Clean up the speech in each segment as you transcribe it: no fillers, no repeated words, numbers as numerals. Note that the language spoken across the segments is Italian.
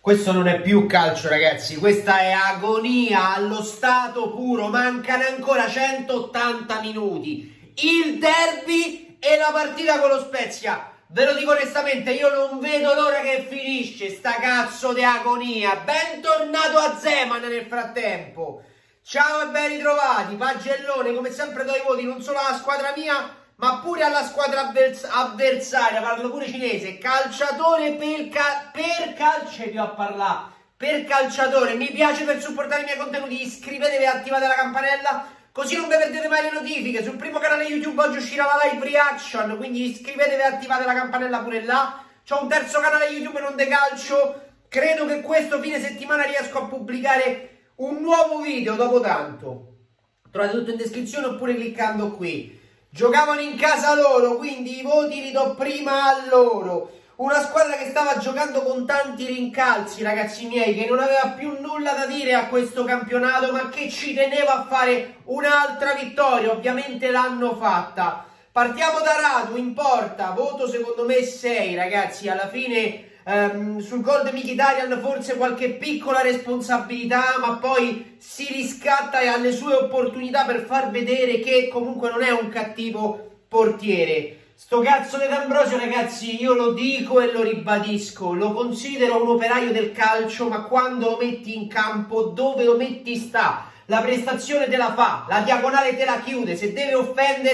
Questo non è più calcio, ragazzi, questa è agonia allo stato puro, mancano ancora 180 minuti, il derby e la partita con lo Spezia. Ve lo dico onestamente, io non vedo l'ora che finisce sta cazzo di agonia. Bentornato a Zeman nel frattempo. Ciao e ben ritrovati, Pagellone, come sempre do i voti non solo alla squadra mia, ma pure alla squadra avversaria, parlo pure cinese, calciatore per calcio, a parlare, per calciatore. Mi piace per supportare i miei contenuti, iscrivetevi e attivate la campanella, così non vi perdete mai le notifiche. Sul primo canale YouTube oggi uscirà la live reaction, quindi iscrivetevi e attivate la campanella pure là. C'ho un terzo canale YouTube non de calcio, credo che questo fine settimana riesco a pubblicare un nuovo video dopo tanto. Trovate tutto in descrizione oppure cliccando qui. Giocavano in casa loro, quindi i voti li do prima a loro. Una squadra che stava giocando con tanti rincalzi, ragazzi miei, che non aveva più nulla da dire a questo campionato, ma che ci teneva a fare un'altra vittoria. Ovviamente l'hanno fatta. Partiamo da Radu in porta, voto secondo me 6, ragazzi. Alla fine sul gol di Mkhitaryan forse qualche piccola responsabilità, ma poi si riscatta e ha le sue opportunità per far vedere che comunque non è un cattivo portiere. Sto cazzo di D'Ambrosio, ragazzi, io lo dico e lo ribadisco, lo considero un operaio del calcio, ma quando lo metti in campo, dove lo metti sta. La prestazione te la fa, la diagonale te la chiude, se deve offendere,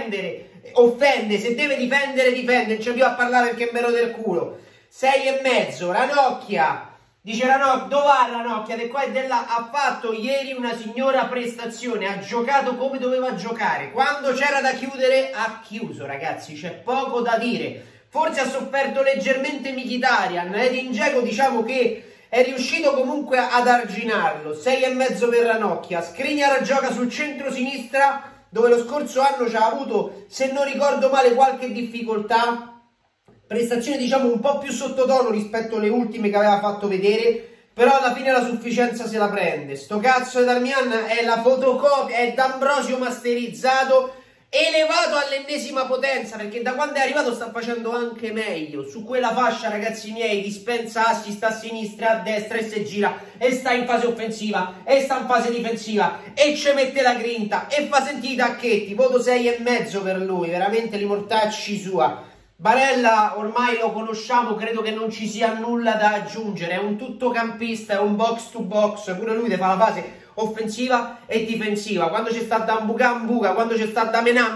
offende, se deve difendere, difende, non c'è più a parlare perché me lo del culo. 6,5, Ranocchia, dice Ranocchia, dov'è Ranocchia? Di qua e di là, ha fatto ieri una signora prestazione, ha giocato come doveva giocare, quando c'era da chiudere ha chiuso, ragazzi, c'è poco da dire. Forse ha sofferto leggermente Mkhitaryan, Edin Dzeko diciamo che è riuscito comunque ad arginarlo. 6,5 per Ranocchia. Skriniar gioca sul centro-sinistra dove lo scorso anno ci ha avuto, se non ricordo male, qualche difficoltà. Prestazione diciamo un po' più sottotono rispetto alle ultime che aveva fatto vedere, però alla fine la sufficienza se la prende. Sto cazzo di Darmian è la fotocopia, è D'Ambrosio masterizzato, elevato all'ennesima potenza, perché da quando è arrivato sta facendo anche meglio. Su quella fascia, ragazzi miei, dispensa assist a sinistra, a destra e si gira, e sta in fase offensiva, e sta in fase difensiva, e ci mette la grinta, e fa sentire i tacchetti. Voto 6,5 per lui, veramente li mortacci sua. Barella ormai lo conosciamo, credo che non ci sia nulla da aggiungere, è un tuttocampista, è un box to box, pure lui fa la fase offensiva e difensiva, quando c'è sta da Mbuga, quando c'è sta da Mena,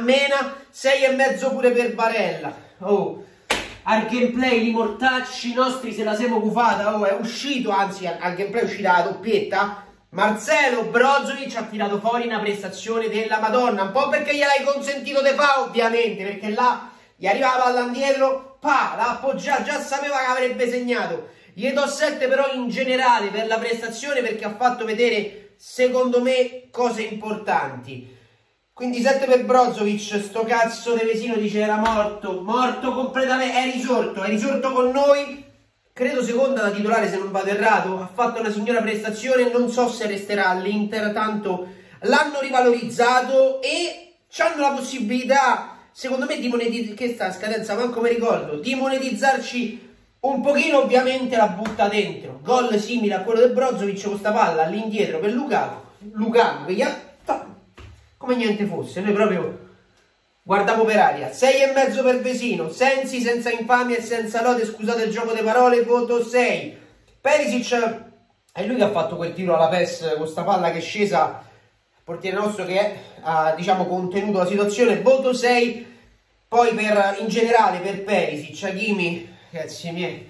6,5 pure per Barella. Oh, al gameplay li mortacci nostri se la siamo cufata, oh, è uscito, anzi al gameplay è uscita la doppietta. Marcelo Brozovic ha tirato fuori una prestazione della Madonna, un po' perché gliel'hai consentito di fa, ovviamente, perché là gli arrivava palla indietro, l'ha appoggiato, già sapeva che avrebbe segnato. Gli do 7 però in generale per la prestazione, perché ha fatto vedere, secondo me, cose importanti. Quindi 7 per Brozovic, sto cazzo di Vesino dice era morto completamente, è risorto con noi, credo seconda da titolare se non vado errato, ha fatto una signora prestazione, non so se resterà all'Inter, tanto l'hanno rivalorizzato e hanno la possibilità, secondo me, di monetizzare, che sta a scadenza, manco mi ricordo, di monetizzarci un pochino. Ovviamente la butta dentro, gol simile a quello del Brozovic con sta palla all'indietro per Lukaku che gli ha fatto come niente fosse, noi proprio guardiamo per aria. 6,5 per Vesino, Sensi senza infamia e senza lode, scusate il gioco di parole, voto 6. Perisic è lui che ha fatto quel tiro alla PES con sta palla che è scesa, portiere nostro che ha diciamo contenuto la situazione, voto 6. Poi in generale per Perisic, Hakimi, ragazzi miei,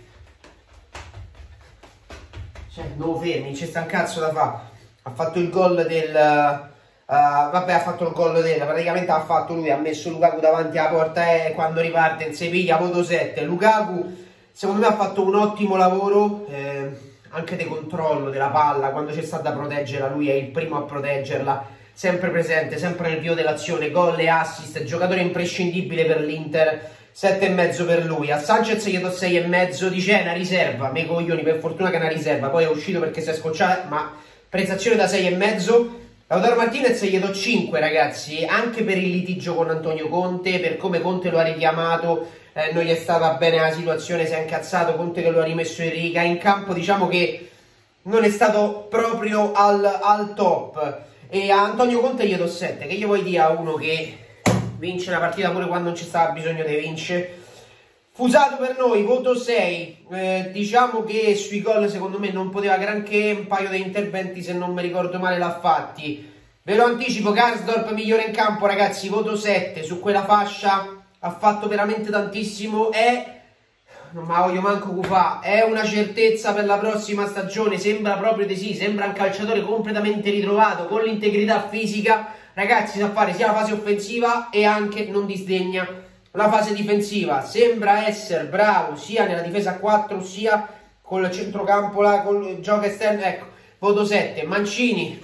cioè non fermi, c'è sta un cazzo da fare. Ha fatto il gol del vabbè, ha fatto il gol del, praticamente ha fatto lui, ha messo Lukaku davanti alla porta quando riparte in Sevilla, voto 7. Lukaku secondo me ha fatto un ottimo lavoro, anche di controllo della palla, quando c'è stata da proteggerla lui è il primo a proteggerla, sempre presente, sempre nel vivo dell'azione, gol e assist, giocatore imprescindibile per l'Inter, 7,5 per lui. A Sanchez gli do 6,5, dice è una riserva, me coglioni, per fortuna che è una riserva, poi è uscito perché si è scocciato, ma prestazione da 6,5. Lautaro Martinez gli do 5, ragazzi, anche per il litigio con Antonio Conte, per come Conte lo ha richiamato, non gli è stata bene la situazione, si è incazzato, Conte che lo ha rimesso in riga, in campo diciamo che non è stato proprio al top. E a Antonio Conte gli do 7, che gli vuoi dire a uno che vince una partita pure quando non ci stava bisogno di vincere. Fusato per noi, voto 6, diciamo che sui gol secondo me non poteva granché, un paio di interventi se non mi ricordo male l'ha fatti. Ve lo anticipo, Karsdorp migliore in campo ragazzi, voto 7, su quella fascia ha fatto veramente tantissimo, non me la voglio manco cufà, è una certezza per la prossima stagione, sembra proprio di sì, sembra un calciatore completamente ritrovato, con l'integrità fisica, ragazzi sa fare sia la fase offensiva e anche non disdegna la fase difensiva, sembra essere bravo sia nella difesa a 4 sia col centrocampo là, col gioco esterno, ecco, voto 7, Mancini,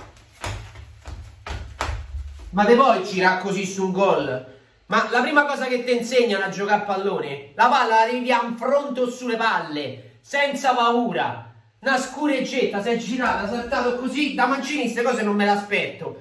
ma te puoi girare così su un gol? Ma la prima cosa che ti insegnano a giocare a pallone, la palla la devi a fronte o sulle palle, senza paura, una scureggetta, si è girata, saltato così, da Mancini queste cose non me l'aspetto.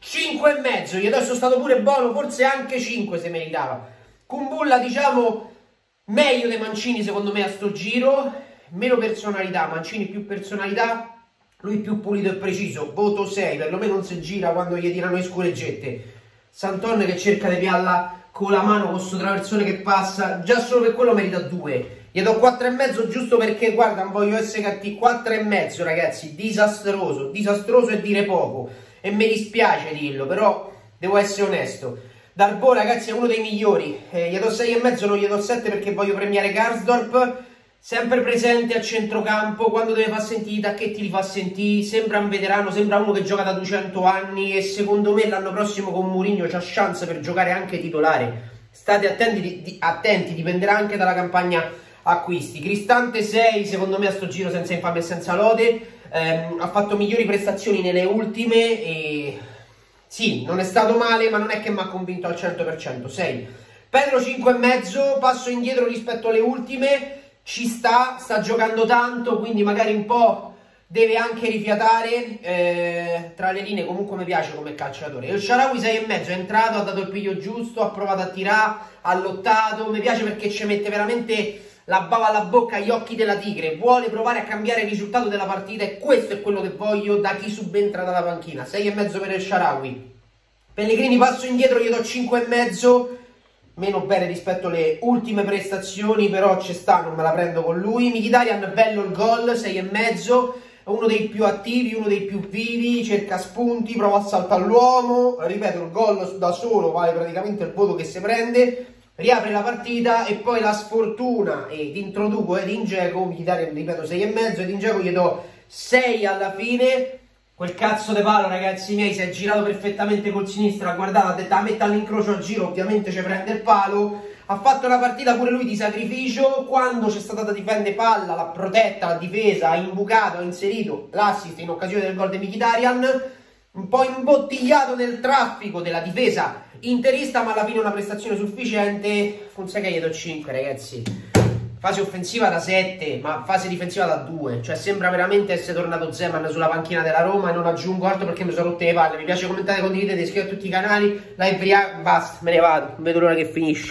5,5, gli adesso è stato pure buono, forse anche 5 se meritava. Kumbulla diciamo meglio dei Mancini secondo me a sto giro, meno personalità, Mancini più personalità, lui più pulito e preciso, voto 6, perlomeno non si gira quando gli tirano le scureggette. Santon che cerca di pialla con la mano, con sto traversone che passa, già solo per quello merita 2. Gli do 4,5 giusto perché, guarda, non voglio essere cattivo, 4,5 ragazzi, disastroso, disastroso è dire poco. E mi dispiace dirlo, però devo essere onesto. Darboe ragazzi è uno dei migliori, gli do 6,5, non gli do 7 perché voglio premiare Karsdorp, sempre presente a centrocampo, quando deve far sentire i tacchetti li fa sentire, sembra un veterano, sembra uno che gioca da 200 anni e secondo me l'anno prossimo con Mourinho c'ha chance per giocare anche titolare. State attenti, dipenderà anche dalla campagna acquisti. Cristante 6, secondo me a sto giro senza infamia e senza lode, ha fatto migliori prestazioni nelle ultime e sì, non è stato male, ma non è che mi ha convinto al 100%. 6. Pedro 5,5, passo indietro rispetto alle ultime, ci sta giocando tanto, quindi magari un po' deve anche rifiatare, tra le linee comunque mi piace come calciatore. El Shaarawy 6,5, è entrato, ha dato il piglio giusto, ha provato a tirare, ha lottato, mi piace perché ci mette veramente la bava alla bocca, gli occhi della tigre, vuole provare a cambiare il risultato della partita e questo è quello che voglio da chi subentra dalla panchina. 6,5 per El Shaarawy. Pellegrini passo indietro, gli do 5,5, meno bene rispetto alle ultime prestazioni, però ci sta, non me la prendo con lui. Mkhitaryan bello il gol, 6,5, uno dei più attivi, uno dei più vivi, cerca spunti, prova a saltare l'uomo, ripeto il gol da solo vale praticamente il voto che si prende. Riapre la partita e poi la sfortuna ed introduco Edin Dzeko, Mkhitaryan ripeto 6,5, Edin Dzeko gli do 6 alla fine. Quel cazzo di palo ragazzi miei si è girato perfettamente col sinistro, ha guardato, ha detto la metta all'incrocio a giro, ovviamente ci prende il palo, ha fatto una partita pure lui di sacrificio, quando c'è stata da difendere palla, l'ha protetta, l'ha difesa, ha imbucato, ha inserito l'assist in occasione del gol di Mkhitaryan, un po' imbottigliato nel traffico della difesa interista, ma alla fine una prestazione sufficiente. Fonseca gli do 5 ragazzi, fase offensiva da 7 ma fase difensiva da 2, cioè sembra veramente essere tornato Zeman sulla panchina della Roma e non aggiungo altro perché mi sono rotte le palle. Mi piace commentare, condividete, iscrivetevi a tutti i canali, live react, basta, me ne vado, non vedo l'ora che finisce.